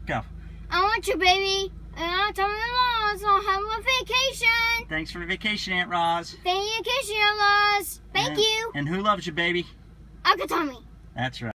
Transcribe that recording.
Go. I want you, baby. And I'll tell me the laws. I'll have a vacation. Thanks for the vacation, Aunt Roz. Vacation, laws. Thank you. And who loves you, baby? Uncle Tommy. That's right.